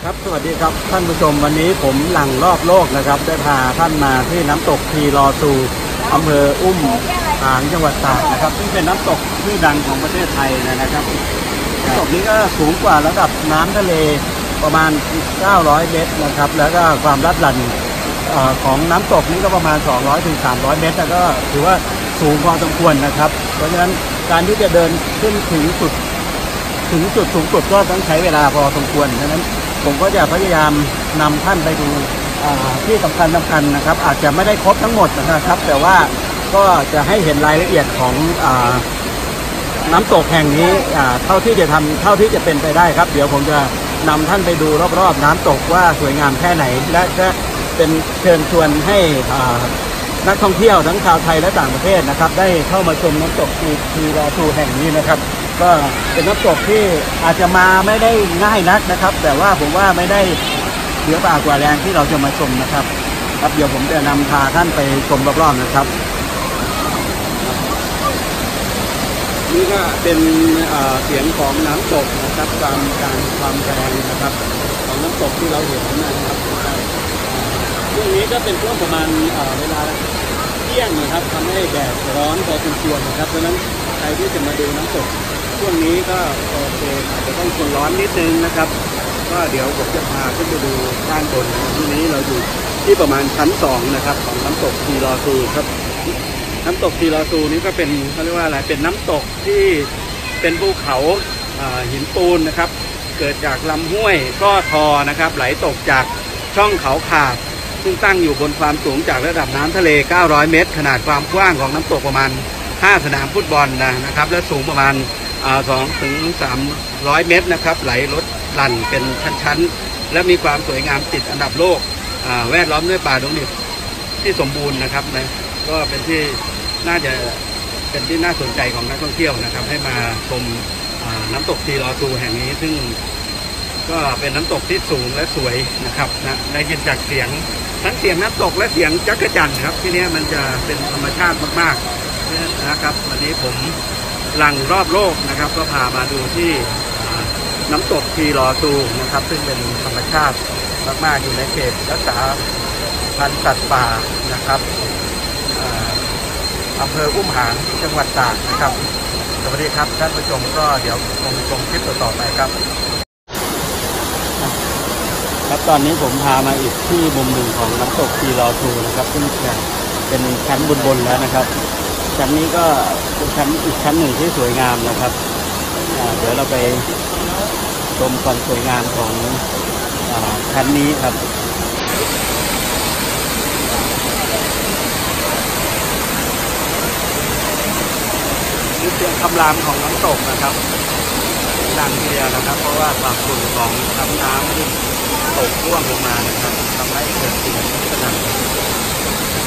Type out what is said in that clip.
ครับสวัสดีครับท่านผู้ชมวันนี้ผมหลังรอบโลกนะครับได้พาท่านมาที่น้ำตกทีลอซูอำเภออุ้มผางจังหวัดตากนะครับซึ่งเป็นน้ำตกชื่อดังของประเทศไทยนะครับน้ำตกนี้ก็สูงกว่าระดับน้ำทะเลประมาณ900 เมตรนะครับแล้วก็ความลัดหลั่นของน้ำตกนี้ก็ประมาณ200 ถึง 300 เมตรก็ถือว่าสูงพอสมควรนะครับเพราะฉะนั้นการที่จะเดินขึ้นถึงจุดสูงสุดก็ต้องใช้เวลาพอสมควรดังนั้นผมก็จะพยายามนำท่านไปดูที่สำคัญนะครับอาจจะไม่ได้ครบทั้งหมดนะครับแต่ว่าก็จะให้เห็นรายละเอียดของน้ำตกแห่งนี้เท่าที่จะเป็นไปได้ครับเดี๋ยวผมจะนำท่านไปดูรอบๆน้ำตกว่าสวยงามแค่ไหนและจะเป็นเชิญชวนให้นักท่องเที่ยวทั้งชาวไทยและต่างประเทศนะครับได้เข้ามาชมน้ำตกทีลอซูแห่งนี้นะครับก็เป็นน้ำตกที่อาจจะมาไม่ได้ง่ายนักนะครับแต่ว่าผมว่าไม่ได้เสียเปล่ากว่าแรงที่เราจะมาชมนะครับครับเดี๋ยวผมจะนำพาท่านไปชมรอบๆนะครับนี่ก็เป็นเสียงของน้ำตกนะครับตามความแรงนะครับของน้ำตกที่เราเห็นนะครับช่วงนี้ก็เป็นช่วงประมาณเวลาเที่ยงนะครับทำให้แดดร้อนพอสมควรนะครับเพราะฉะนั้นใครที่จะมาดูน้ำตกช่วงนี้ก็โอเคอาจจะต้องทนร้อนนิดนึงนะครับก็เดี๋ยวผมจะพาขึ้นไปดูด้านบนที่นี้เราอยู่ที่ประมาณชั้น2นะครับของน้ำตกทีลอซูครับน้ำตกทีลอซูนี้ก็เป็นเขาเรียกว่าอะไรเป็นน้ำตกที่เป็นภูเขาหินปูนนะครับเกิดจากลำห้วยก้อทอนะครับไหลตกจากช่องเขาขาดซึ่งตั้งอยู่บนความสูงจากระดับน้ำทะเล900 เมตรขนาดความกว้างของน้ำตกประมาณ5 สนามฟุตบอลนะครับและสูงประมาณ2 ถึง 300 เมตรนะครับไหลลดหลั่นเป็นชั้นๆและมีความสวยงามติดอันดับโลกแวดล้อมด้วยป่าดงดิบที่สมบูรณ์นะครับก็เป็นที่น่าจะเป็นที่น่าสนใจของนักท่องเที่ยวนะครับให้มาชมน้ำตกทีลอซูแห่งนี้ซึ่งก็เป็นน้ำตกที่สูงและสวยนะครับได้ยินจากเสียงทั้งเสียงน้ำตกและเสียงจักรจั่นครับที่นี้มันจะเป็นธรรมชาติมากๆนะครับวันนี้ผมหลังรอบโลกนะครับก็พามาดูที่น้ำตกทีลอซูนะครับซึ่งเป็นธรรมชาติมากๆอยู่ในเขตรักษาพันธุ์สัตว์ป่านะครับอำเภออุ้มผางจังหวัดตากนะครับสวัสดีครับท่านผู้ชมก็เดี๋ยวคงชมคลิปต่อไปครับครับตอนนี้ผมพามาอีกที่มุมหนึ่งของน้ำตกทีลอซูนะครับซึ่งเป็นชั้นบนแล้วนะครับชั้นนี้ก็เป็นอีกชั้นหนึ่งที่สวยงามนะครับเดี๋ยวเราไปชมความสวยงามของชั้นนี้ครับนี่เป็นคำรามของน้ำตกนะครับดังทีเดียวนะครับเพราะว่าความสูงของน้ำที่ตกร่วงลงมานะครับทำให้เกิดเสียงสนั่น